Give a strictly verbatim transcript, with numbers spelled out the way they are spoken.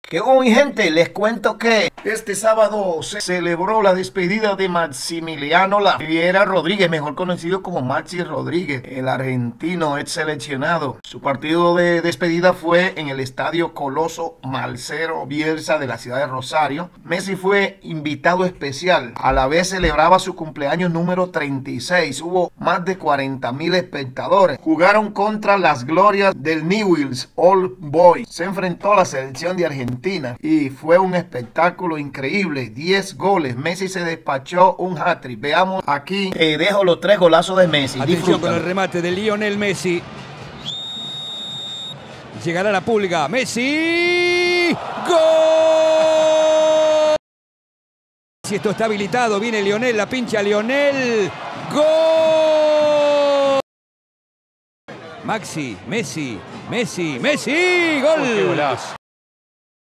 ¿Qué hubo, mi gente? Les cuento que este sábado se celebró la despedida de Maximiliano La Fiera Rodríguez, mejor conocido como Maxi Rodríguez, el argentino ex seleccionado. Su partido de despedida fue en el estadio Coloso Marcelo Bielsa de la ciudad de Rosario. Messi fue invitado especial, a la vez celebraba su cumpleaños número treinta y seis. Hubo más de cuarenta mil espectadores. Jugaron contra las glorias del Newell's Old Boys. Se enfrentó a la selección de Argentina y fue un espectáculo increíble. diez goles. Messi se despachó un hat-trick. Veamos aquí. Te dejo los tres golazos de Messi. Atención Disfrútalo. con el remate de Lionel Messi. Llegará la pulga. Messi. ¡Gol! Si esto está habilitado, viene Lionel, la pincha Lionel. ¡Gol! Maxi, Messi, Messi, Messi. ¡Gol! ¡Qué golazo!